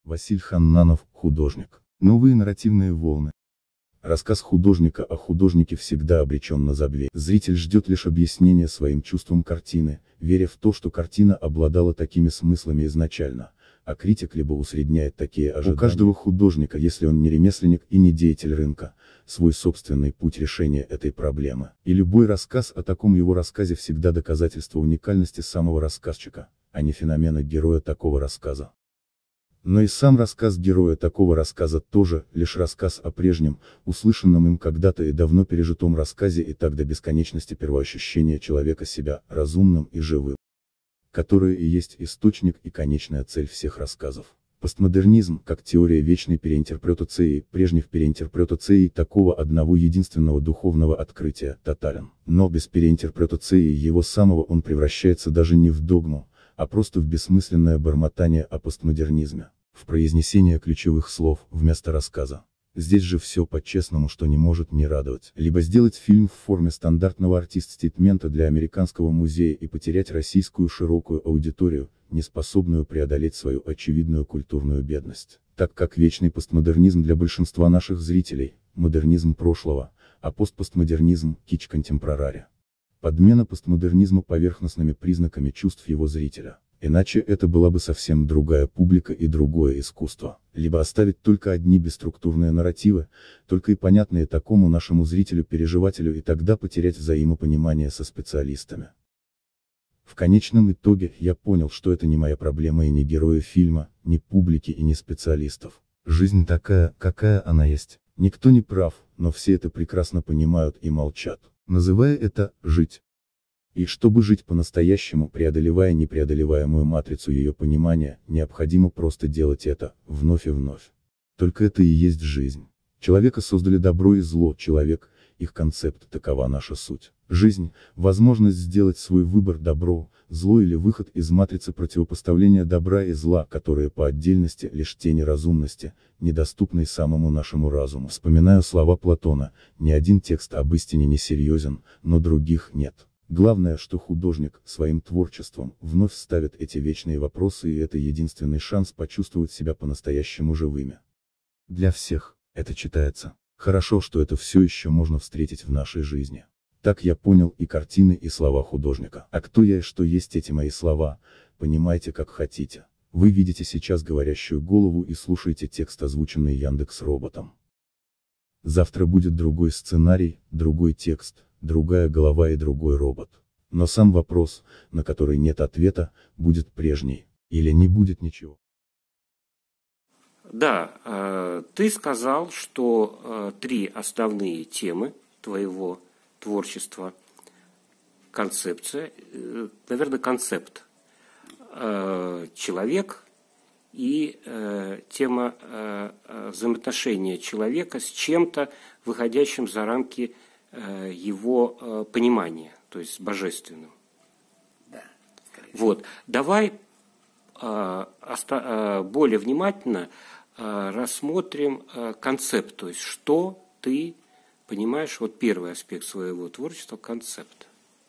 Василь Ханнанов, художник. Новые нарративные волны. Рассказ художника о художнике всегда обречен на забвение. Зритель ждет лишь объяснения своим чувствам картины, веря в то, что картина обладала такими смыслами изначально, а критик либо усредняет такие ожидания. У каждого художника, если он не ремесленник и не деятель рынка, свой собственный путь решения этой проблемы. И любой рассказ о таком его рассказе всегда доказательство уникальности самого рассказчика, а не феномена героя такого рассказа. Но и сам рассказ героя такого рассказа тоже, лишь рассказ о прежнем, услышанном им когда-то и давно пережитом рассказе, и так до бесконечности первоощущения человека себя разумным и живым, которое и есть источник и конечная цель всех рассказов. Постмодернизм, как теория вечной переинтерпретации, прежних переинтерпретаций такого одного единственного духовного открытия, тотален. Но без переинтерпретации его самого он превращается даже не в догму, а просто в бессмысленное бормотание о постмодернизме, в произнесение ключевых слов, вместо рассказа. Здесь же все по-честному, что не может не радовать. Либо сделать фильм в форме стандартного артист-стейтмента для американского музея и потерять российскую широкую аудиторию, не способную преодолеть свою очевидную культурную бедность. Так как вечный постмодернизм для большинства наших зрителей – модернизм прошлого, а постпостмодернизм – кич контемпорари. Подмена постмодернизма поверхностными признаками чувств его зрителя. Иначе это была бы совсем другая публика и другое искусство. Либо оставить только одни бесструктурные нарративы, только и понятные такому нашему зрителю-переживателю, и тогда потерять взаимопонимание со специалистами. В конечном итоге, я понял, что это не моя проблема и не герои фильма, не публики и не специалистов. Жизнь такая, какая она есть. Никто не прав, но все это прекрасно понимают и молчат, называя это «жить». И чтобы жить по-настоящему, преодолевая непреодолеваемую матрицу ее понимания, необходимо просто делать это, вновь и вновь. Только это и есть жизнь. Человека создали добро и зло, человек, их концепт, такова наша суть. Жизнь – возможность сделать свой выбор: добро, зло или выход из матрицы противопоставления добра и зла, которые по отдельности лишь тени разумности, недоступной самому нашему разуму. Вспоминаю слова Платона: ни один текст об истине не серьезен, но других нет. Главное, что художник, своим творчеством, вновь ставит эти вечные вопросы, и это единственный шанс почувствовать себя по-настоящему живыми. Для всех это читается. Хорошо, что это все еще можно встретить в нашей жизни. Так я понял и картины, и слова художника. А кто я и что есть эти мои слова, понимаете как хотите. Вы видите сейчас говорящую голову и слушаете текст, озвученный Яндекс.Роботом. Завтра будет другой сценарий, другой текст, другая голова и другой робот. Но сам вопрос, на который нет ответа, будет прежний, или не будет ничего. Да, ты сказал, что 3 основные темы твоего творчества: концепция, наверное, концепт, человек и тема взаимоотношения человека с чем-то, выходящим за рамки его понимания, то есть божественным. Да, вот. Давай более внимательно рассмотрим концепт, то есть что ты понимаешь, вот первый аспект своего творчества – концепт.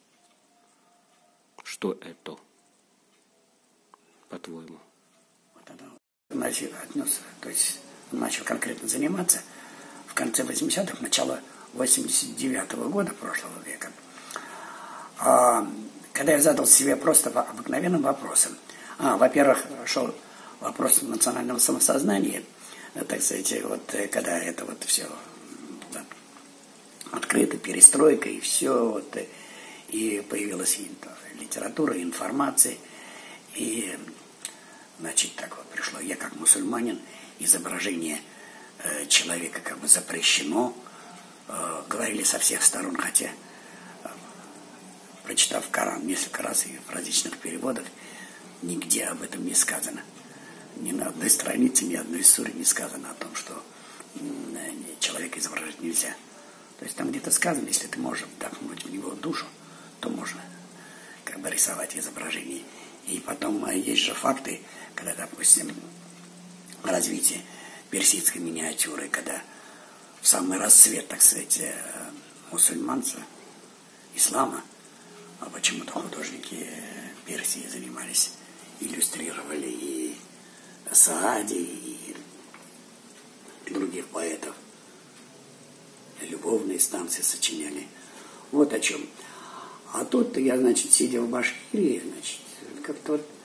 Что это, по-твоему? Вот оно отнес, то есть начал конкретно заниматься в конце 80-х, начало 89-го года прошлого века, когда я задал себе просто обыкновенным вопросом. Во-первых, шел вопрос национального самосознания, так сказать, вот когда это вот все открыто, перестройка, и все, вот, и появилась литература, информация, и, значит, так вот пришло, я как мусульманин, изображение человека как бы запрещено, говорили со всех сторон, хотя, прочитав Коран несколько раз и в различных переводах, нигде об этом не сказано. Ни на одной странице, ни одной суре не сказано о том, что человека изображать нельзя. То есть там где-то сказано, если ты можешь вдохнуть в него душу, то можно как бы рисовать изображение. И потом есть же факты, когда, допустим, развитие персидской миниатюры, когда в самый расцвет, так сказать, мусульманства, ислама, а почему-то художники Персии занимались, иллюстрировали и Саади и других поэтов. Любовные станции сочиняли. Вот о чем. А тут я, значит, сидя в Башкирии, значит, как-то вот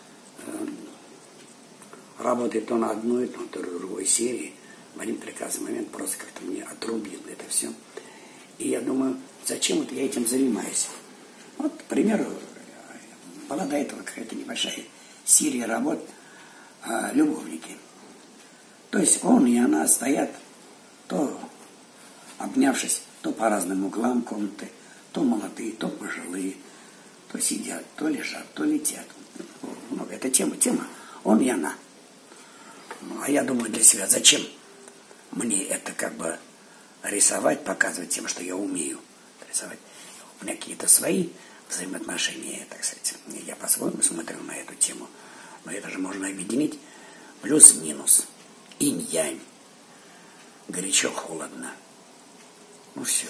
работает то на одной, то на другой серии. В один прекрасный момент просто как-то мне отрубило это все. И я думаю, зачем вот я этим занимаюсь? Вот, к примеру, была до этого какая-то небольшая серия работ «Любовники». То есть он и она стоят, то обнявшись, то по разным углам комнаты, то молодые, то пожилые, то сидят, то лежат, то летят. Много. Это тема, он и она. Ну, а я думаю для себя, зачем мне это как бы рисовать, показывать тем, что я умею рисовать. У меня какие-то свои взаимоотношения, так сказать. Я по-своему смотрю на эту тему. Но это же можно объединить плюс-минус. Инь-янь. Горячо-холодно. Ну все,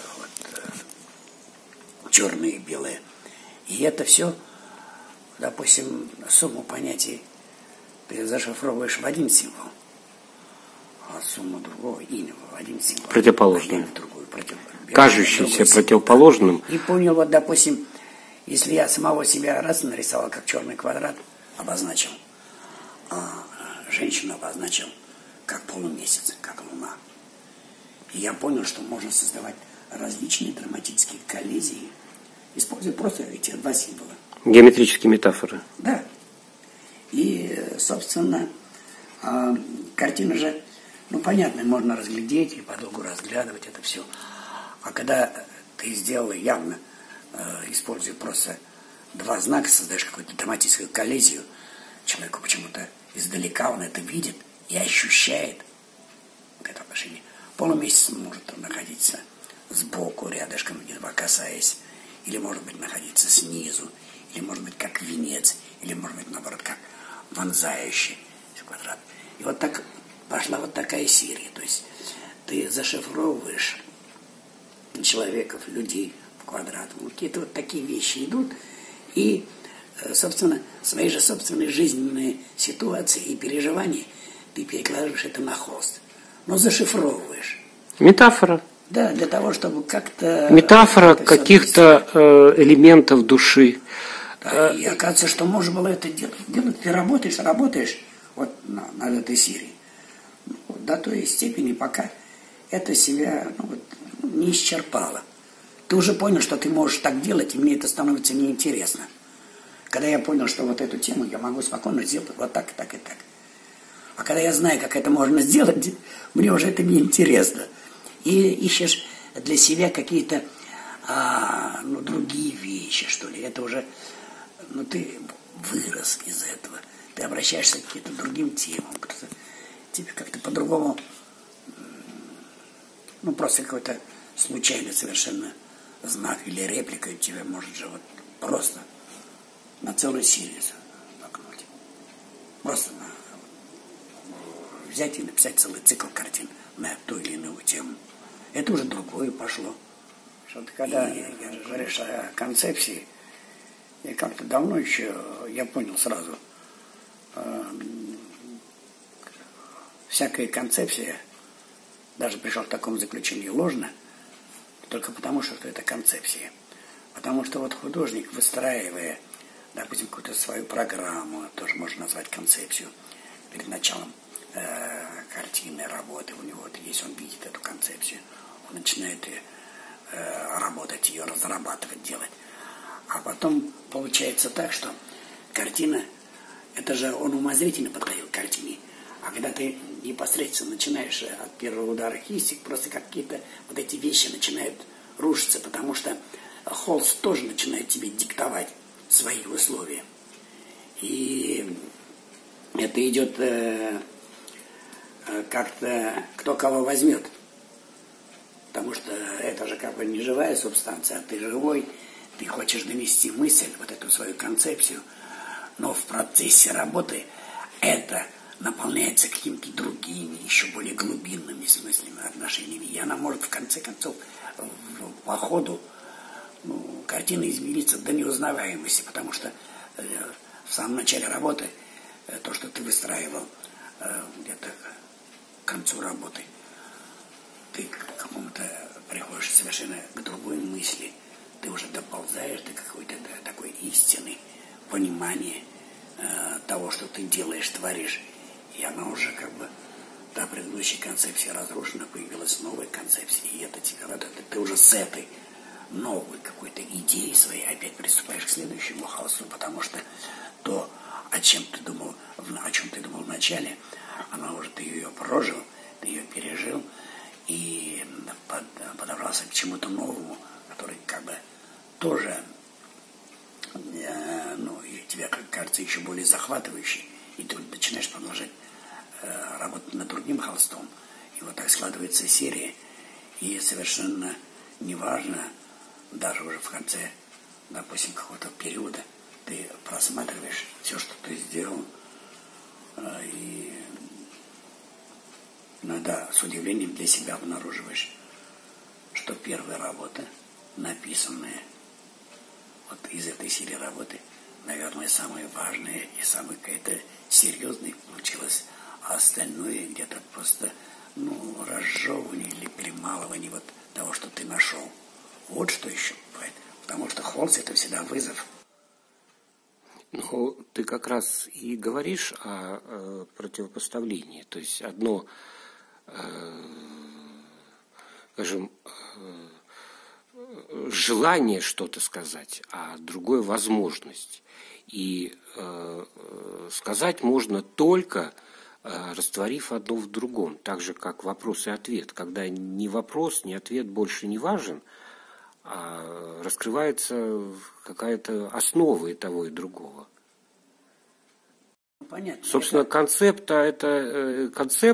вот черное и белое. И это все, допустим, сумму понятий ты зашифровываешь в один символ, а сумму другого инь в один символ. Противоположный. В другую, кажущийся противоположным. И понял, вот, допустим, если я самого себя раз нарисовал как черный квадрат, обозначил, а женщину обозначил как полумесяц, как луна. И я понял, что можно создавать различные драматические коллизии, используя просто эти два символа. Геометрические метафоры. Да. И, собственно, картина же, ну, понятно, можно разглядеть и подолгу разглядывать это все. А когда ты сделал явно, используя просто два знака, создаешь какую-то драматическую коллизию, человеку почему-то издалека он это видит и ощущает вот это отношение. Полумесяц может находиться сбоку, рядышком, едва касаясь, или, может быть, находиться снизу, или, может быть, как венец, или, может быть, наоборот, как вонзающий квадрат. И вот так пошла вот такая серия. То есть ты зашифровываешь человеков, людей в квадрат. Вот какие-то вот такие вещи идут. И, собственно, свои же собственные жизненные ситуации и переживания ты перекладываешь это на холст. Но зашифровываешь. Метафора. Да, для того, чтобы как-то... Метафора каких-то элементов души. Да, и оказывается, что можно было это делать. Ты работаешь вот над этой серией. До той степени, пока это себя не исчерпало. Ты уже понял, что ты можешь так делать, и мне это становится неинтересно. Когда я понял, что вот эту тему я могу спокойно сделать вот так, так и так. А когда я знаю, как это можно сделать, мне уже это неинтересно. И ищешь для себя какие-то другие вещи, что ли. Это уже, ты вырос из этого. Ты обращаешься к каким-то другим темам. Тебе как-то по-другому, просто какой-то случайный совершенно знак или реплика у тебя может же вот просто на целую серию макнуть. Просто взять и написать целый цикл картин на ту или иную тему. Это уже другое пошло. Что-то когда говоришь о концепции, я как-то давно еще, я понял сразу, всякая концепция, даже пришел к такому заключению, ложно, только потому, что это концепция. Потому что вот художник, выстраивая, допустим, какую-то свою программу, тоже можно назвать концепцию, перед началом картины, работы у него вот есть, он видит эту концепцию, он начинает работать ее, разрабатывать, делать. А потом получается так, что картина, это же он умозрительно подходил к картине, а когда ты непосредственно начинаешь от первого удара кисти, просто какие-то вот эти вещи начинают рушиться, потому что холст тоже начинает тебе диктовать свои условия. И это идет как-то кто кого возьмет. Потому что это же как бы не живая субстанция, а ты живой, ты хочешь донести мысль, вот эту свою концепцию, но в процессе работы это наполняется какими-то другими, еще более глубинными смыслами, отношениями. И она может в конце концов по ходу картина измениться до неузнаваемости, потому что в самом начале работы то, что ты выстраивал где-то к концу работы ты к какому-то приходишь совершенно к другой мысли, ты уже доползаешь до какой-то такой истины, понимания того, что ты делаешь, творишь, и она уже как бы та предыдущая концепция разрушена, появилась новая концепция, и это тебе, ты уже с этой новой какой-то идеей своей опять приступаешь к следующему холсту, потому что то, о чем ты думал в начале, она уже, ты ее прожил, ты ее пережил и подобрался к чему-то новому, который как бы тоже, и тебе кажется еще более захватывающий, и ты начинаешь продолжать работать над другим холстом. И вот так складывается серия, и совершенно неважно, даже уже в конце, допустим, какого-то периода, ты просматриваешь все, что ты сделал, и иногда с удивлением для себя обнаруживаешь, что первая работа, написанная вот из этой серии работы, наверное, самая важная и самая какая-то серьезная получилась, а остальное где-то просто, разжевывание или перемалывание вот того, что ты нашел. Вот что еще бывает. Потому что холст — это всегда вызов. Ну, ты как раз и говоришь о противопоставлении. То есть одно, скажем, желание что-то сказать, а другое возможность. И сказать можно только растворив одно в другом, так же, как вопрос и ответ. Когда ни вопрос, ни ответ больше не важен, а раскрывается какая-то основа и того, и другого. Понятно. Собственно, концепт это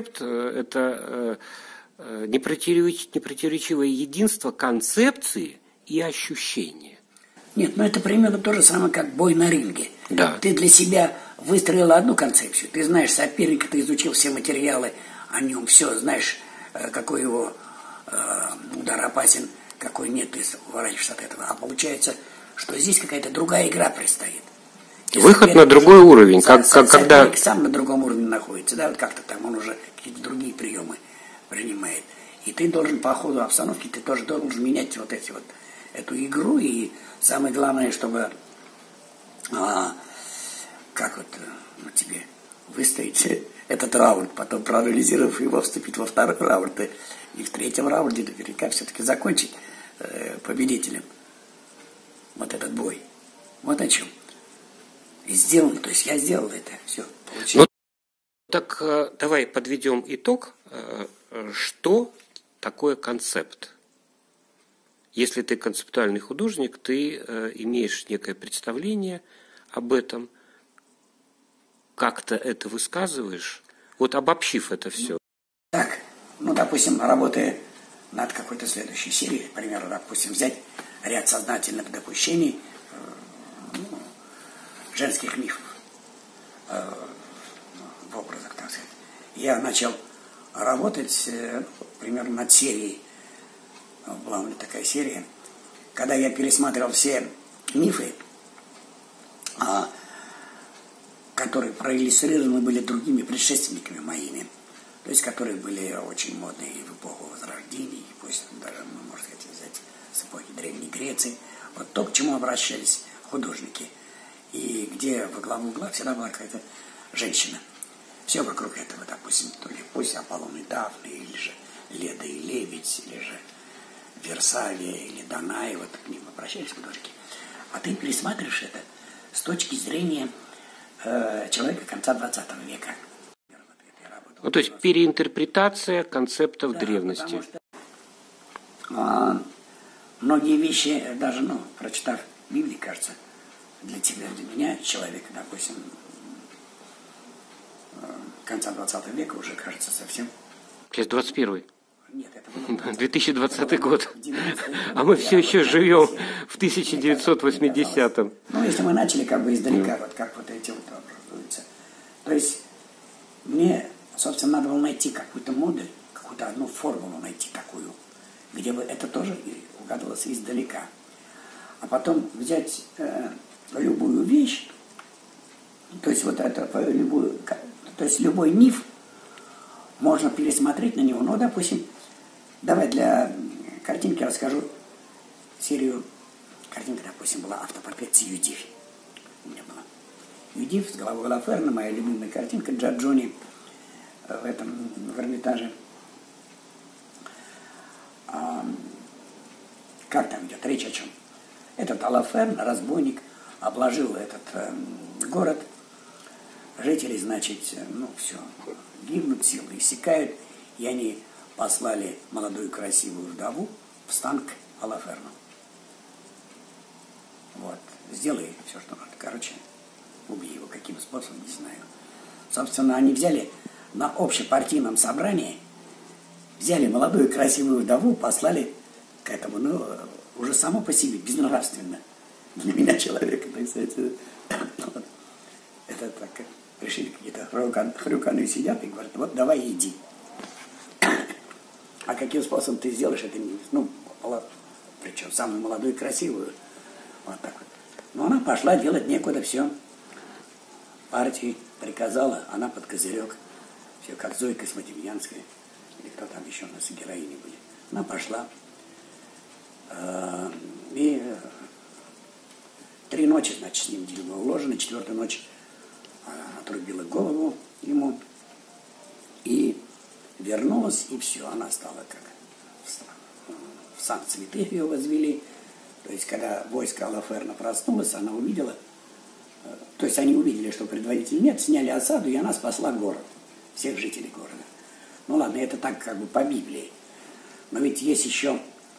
непротиворечивое единство концепции и ощущения. Нет, это примерно то же самое, как бой на ринге. Да. Ты для себя выстроил одну концепцию, ты знаешь соперника, ты изучил все материалы о нем, все, знаешь, какой его удар опасен, какой нет, ты уворачиваешься от этого. А получается, что здесь какая-то другая игра предстоит. Выход на другой уровень, когда сам на другом уровне находится, да, вот как-то там он уже какие-то другие приемы принимает. И ты должен по ходу обстановки, ты тоже должен менять вот эту игру, и самое главное, чтобы тебе выстоять этот раунд, потом проанализировав его, вступить во второй раунд, и в третьем раунде наверняка все-таки закончить победителем вот этот бой. Вот о чем. И сделано, то есть я сделал это, все, получилось. Так давай подведем итог. Что такое концепт? Если ты концептуальный художник, ты имеешь некое представление об этом, как-то это высказываешь, вот обобщив это все. Так, допустим, работая над какой-то следующей серией, к примеру, допустим, взять ряд сознательных допущений, женских мифов в образах, так сказать. Я начал работать примерно над серией. Была у меня такая серия, когда я пересматривал все мифы, которые проиллюстрированы были другими предшественниками моими, то есть которые были очень модные в эпоху Возрождения, и пусть даже, можно сказать, взять с эпохи Древней Греции, вот то, к чему обращались художники. И где во главу угла всегда была какая-то женщина. Все вокруг этого, допустим, то ли пусть Аполлон и Дафна, или же Леда и Лебедь, или же Версалия, или Данаи, вот к ним обращались художники. А ты пересматриваешь это с точки зрения человека конца 20 века. То есть переинтерпретация концептов древности. Потому что многие вещи, даже, прочитав Библию, кажется, для тебя, для меня, человека, допустим, конца 20 века уже кажется совсем... Сейчас 21-й. Нет, это было... 2020 год. А мы все еще живем в 1980-м. Если мы начали издалека, вот как вот эти вот образуются. То есть мне, собственно, надо было найти какую-то модель, какую-то одну формулу найти такую, где бы это тоже угадывалось издалека. А потом взять любую вещь, то есть любой миф, можно пересмотреть на него. Ну, допустим, давай для картинки расскажу серию. Картинка, допустим, была «Автопортрет Юдифи». У меня была Юдиф с головой Лаферна, моя любимая картинка Джорджони в Эрмитаже. Как там идет речь о чем? Этот Алаферн, разбойник, обложил этот город. Жители, значит, все, гибнут, силы иссякают. И они послали молодую красивую вдову в стан к Алаферну. Вот, сделай все, что надо. Короче, убей его каким способом, не знаю. Собственно, они взяли на общепартийном собрании, взяли молодую красивую вдову, послали к этому, уже само по себе безнравственно для меня человека, так сказать. Вот. Это так, решили какие-то хрюканы сидят и говорят, вот давай иди. А каким способом ты сделаешь это? Причем самую молодую и красивую. Вот так вот. Но она пошла делать некуда, все. Партии приказала, она под козырек. Все, как Зойка Смодемьянская. Или кто там еще у нас героини были. Она пошла. И 3 ночи, значит, с ним было уложено. 4-ю ночь отрубила голову ему. И вернулась, и все. Она стала как в сан цветы ее возвели. То есть, когда войско Алаферна проснулось, она увидела, то есть они увидели, что предводителя нет, сняли осаду, и она спасла город, всех жителей города. Ну ладно, это так как бы по Библии. Но ведь есть еще,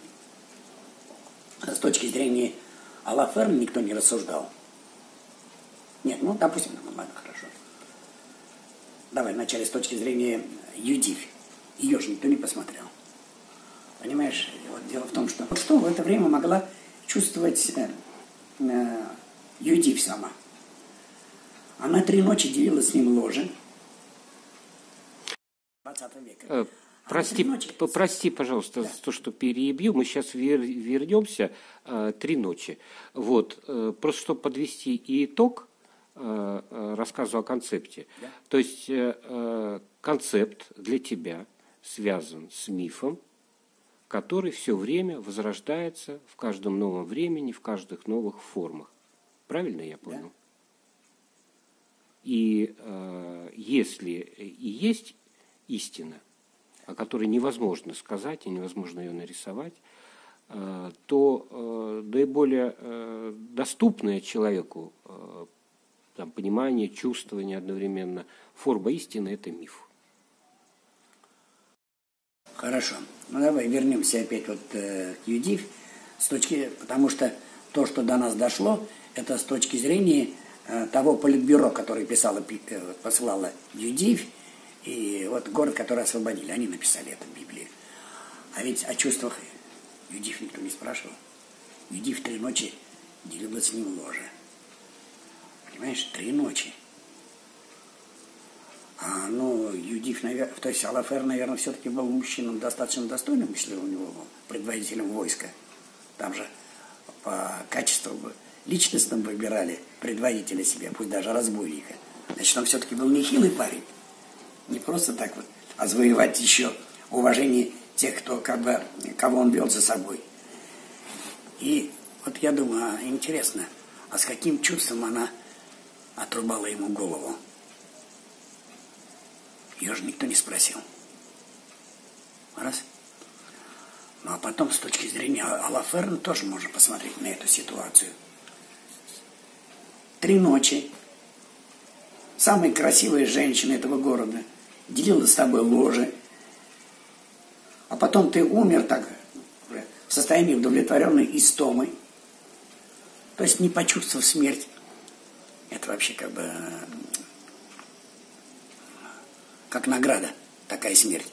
с точки зрения Алаферна, никто не рассуждал. Нет, допустим, ладно, хорошо. Давай вначале с точки зрения Юдифи. Ее же никто не посмотрел. Понимаешь, вот дело в том, что в это время могла чувствовать Юдиф сама. Она 3 ночи делила с ним ложе. 20 века. Прости, пожалуйста, да, то, что перебью. Мы сейчас вернемся 3 ночи. Вот, просто чтобы подвести итог рассказу о концепте. Да. То есть концепт для тебя связан с мифом, который все время возрождается в каждом новом времени, в каждых новых формах. Правильно я понял? Да. И если и есть истина, о которой невозможно сказать и невозможно ее нарисовать, то наиболее доступная человеку понимание, чувствование одновременно форма истины – это миф. Хорошо. Давай вернемся опять к Юдиф, потому что то, что до нас дошло, это с точки зрения того политбюро, которое посылала Юдиф, и вот город, который освободили, они написали это в Библии. А ведь о чувствах Юдиф никто не спрашивал. Юдиф 3 ночи делила с ним ложе. Понимаешь, 3 ночи. Юдиф, наверное, то есть Алафер, наверное, все-таки был мужчином достаточно достойным, если у него был предводителем войска. Там же по качеству личностным выбирали предводителя себе, пусть даже разбойника. Значит, он все-таки был нехилый парень. Не просто так вот, а завоевать еще уважение тех, кого он вел за собой. И вот я думаю, интересно, а с каким чувством она отрубала ему голову? Ее же никто не спросил. Раз. А потом, с точки зрения Алаферна, тоже можно посмотреть на эту ситуацию. 3 ночи. Самая красивая женщина этого города делила с тобой ложе. А потом ты умер так, в состоянии удовлетворенной истомы. То есть не почувствовав смерть. Это вообще как награда, такая смерть.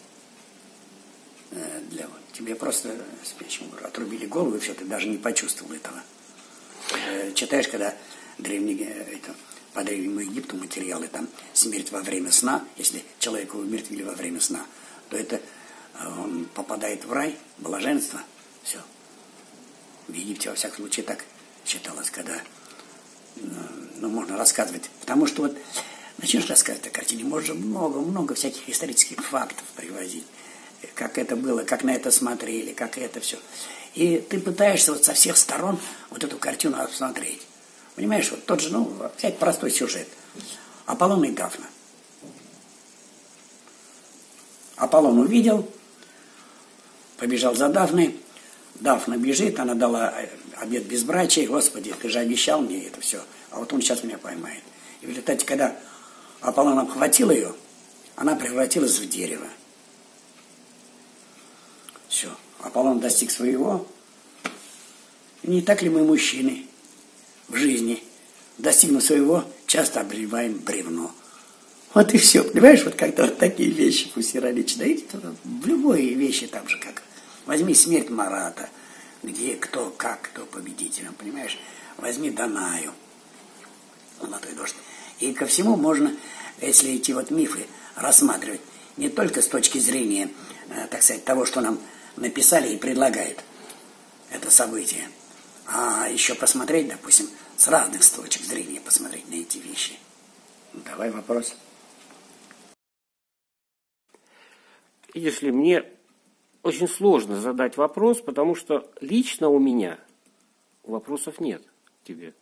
Тебе просто отрубили голову, и все, ты даже не почувствовал этого. Читаешь, когда по Древнему Египту материалы, там смерть во время сна, если человека умертвили во время сна, то это он попадает в рай, блаженство, все. В Египте, во всяком случае, так считалось, когда можно рассказывать. Потому что начнешь рассказывать о картине, можно много-много всяких исторических фактов привозить. Как это было, как на это смотрели, как это все. И ты пытаешься вот со всех сторон вот эту картину посмотреть. Понимаешь, вот тот же, взять простой сюжет. Аполлон и Дафна. Аполлон увидел, побежал за Дафной. Дафна бежит, она дала обет безбрачия. Господи, ты же обещал мне это все, а вот он сейчас меня поймает. И в результате, когда Аполлон обхватил ее, она превратилась в дерево. Все, Аполлон достиг своего. Не так ли мы, мужчины, в жизни, достигнув своего, часто обливаем бревно? Вот и все, понимаешь, вот как-то вот такие вещи пусть иронично. В любой вещи там же как. Возьми смерть Марата, где кто, как, кто победителем, понимаешь? Возьми Данаю, золотой дождь. И ко всему можно, если эти вот мифы рассматривать, не только с точки зрения, так сказать, того, что нам написали и предлагают это событие, а еще посмотреть, допустим, с разных точек зрения посмотреть на эти вещи. Давай вопрос. Видишь ли, мне очень сложно задать вопрос, потому что лично у меня вопросов нет к тебе.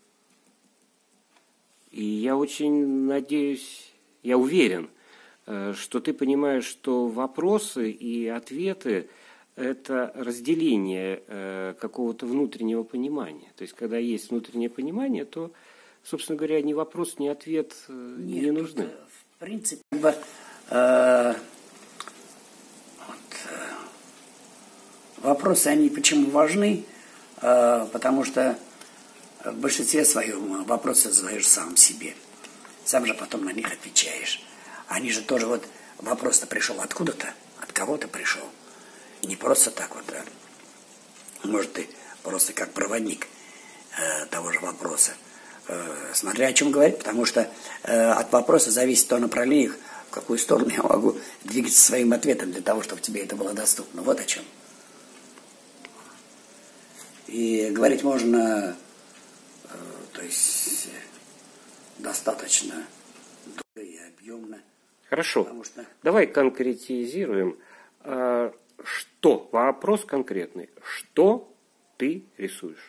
И я очень надеюсь, я уверен, что ты понимаешь, что вопросы и ответы – это разделение какого-то внутреннего понимания. То есть, когда есть внутреннее понимание, то, собственно говоря, ни вопрос, ни ответ не нужны. В принципе, вопросы, они почему важны? Потому что в большинстве своем вопросы задаешь сам себе. Сам же потом на них отвечаешь. Они же тоже вот вопрос-то пришел откуда-то, от кого-то пришел. Не просто так вот, да. Может, ты просто как проводник того же вопроса. Смотря о чем говорить, потому что от вопроса зависит то направление, в какую сторону я могу двигаться своим ответом для того, чтобы тебе это было доступно. Вот о чем. И говорить можно, то есть, достаточно долго и объемно. Хорошо. Давай конкретизируем. Что? Вопрос конкретный. Что ты рисуешь?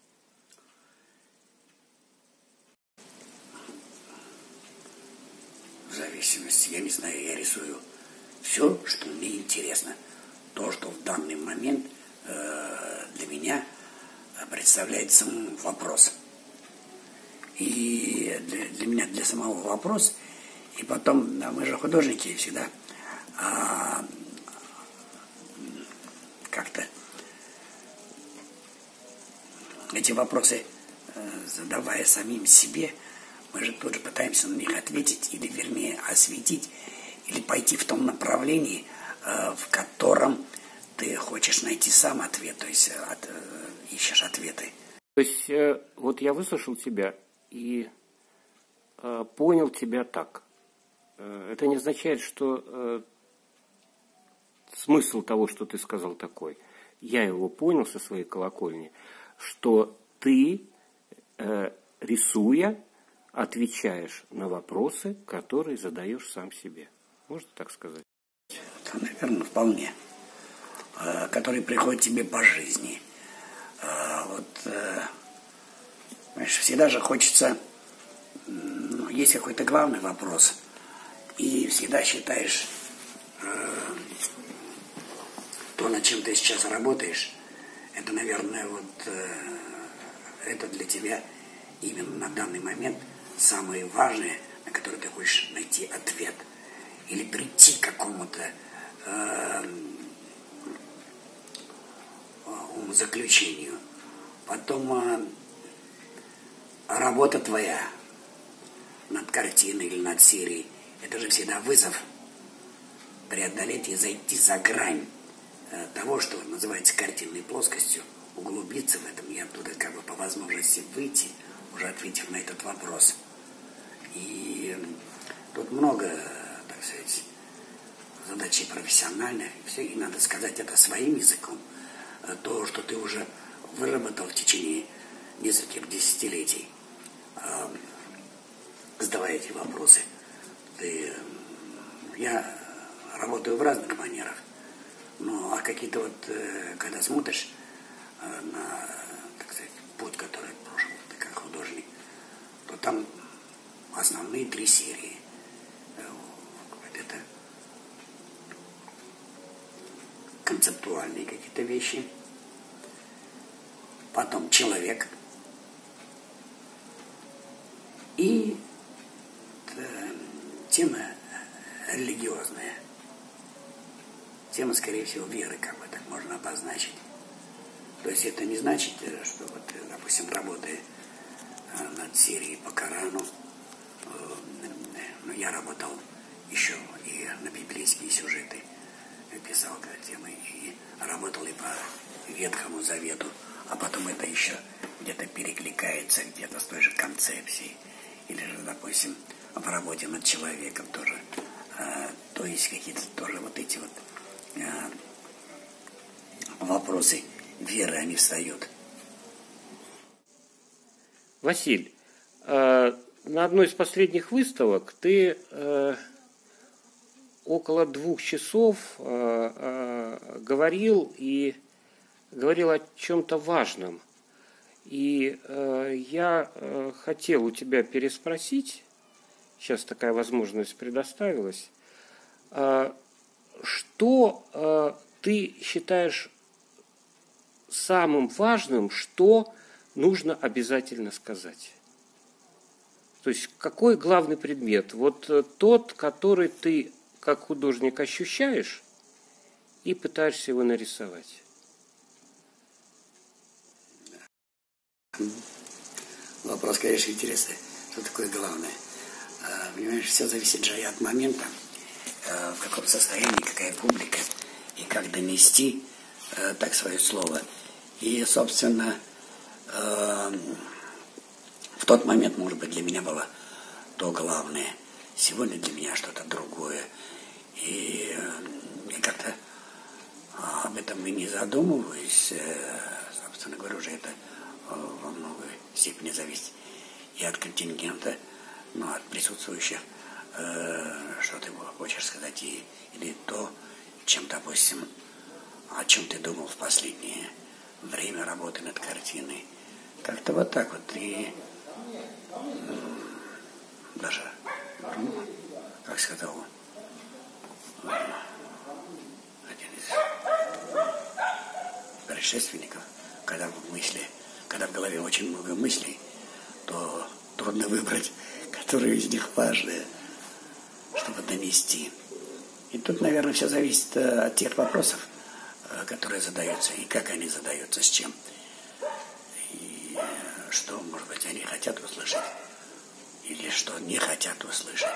В зависимости, я не знаю, я рисую все, что мне интересно. То, что в данный момент для меня представляет сам вопрос. И для меня, для самого вопрос. И потом, мы же художники всегда как-то эти вопросы, задавая самим себе, мы же тут же пытаемся на них ответить, или вернее осветить, или пойти в том направлении, в котором ты хочешь найти сам ответ, то есть ищешь ответы. То есть вот я выслушал тебя и понял тебя так. Это не означает, что смысл того, что ты сказал, такой. Я его понял со своей колокольни, что ты, рисуя, отвечаешь на вопросы, которые задаешь сам себе. Можно так сказать? Да, наверное, вполне. Которые приходят тебе по жизни. Знаешь, всегда же хочется, есть какой-то главный вопрос, и всегда считаешь, то, над чем ты сейчас работаешь, это, наверное, это для тебя именно на данный момент самое важное, на которое ты хочешь найти ответ. Или прийти к какому-то умозаключению. Потом работа твоя над картиной или над серией, это же всегда вызов преодолеть и зайти за грань того, что называется картинной плоскостью, углубиться в этом и оттуда как бы по возможности выйти, уже ответив на этот вопрос. И тут много, так сказать, задачей профессиональных, все, и надо сказать это своим языком. То, что ты уже выработал в течение нескольких десятилетий. задавая эти вопросы. Я работаю в разных манерах. Ну, а какие-то вот, когда смотришь на, так сказать, путь, который прошел ты как художник, то там основные 3 серии. Это концептуальные какие-то вещи, потом человек и тема религиозная. Тема, скорее всего, веры, как бы так можно обозначить. То есть это не значит, что вот, допустим, работая над серией по Корану, я работал еще и на библейские сюжеты, писал темы, и работал и по Ветхому Завету, а потом это еще где-то перекликается где-то с той же концепцией, или же, допустим, в работе над человеком тоже. То есть какие-то тоже вот эти вот вопросы веры, они встают. Василь, на одной из последних выставок ты около 2 часов говорил о чем-то важном. И я хотел у тебя переспросить, сейчас такая возможность предоставилась, что ты считаешь самым важным, что нужно обязательно сказать? То есть какой главный предмет? Вот тот, который ты как художник ощущаешь и пытаешься его нарисовать. Вопрос, конечно, интересный. Что такое главное? Понимаешь, все зависит же и от момента, в каком состоянии, какая публика, и как донести так свое слово. И, собственно, в тот момент, может быть, для меня было то главное. Сегодня для меня что-то другое. И я как-то об этом и не задумываюсь. Собственно говоря, уже это во многой степени зависит и от контингента, ну, от присутствующих, что ты хочешь сказать, или то, чем, допустим, о чем ты думал в последнее время работы над картиной. Как-то вот так вот. И даже, как сказал один из предшественников, когда в голове очень много мыслей, то трудно выбрать, которые из них важные, чтобы донести. И тут, наверное, все зависит от тех вопросов, которые задаются, и как они задаются, с чем. И что, может быть, они хотят услышать, или что не хотят услышать.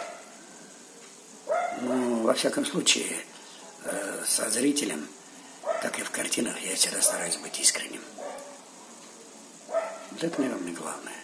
Ну, во всяком случае, со зрителем, как и в картинах, я всегда стараюсь быть искренним. Вот это, наверное, главное.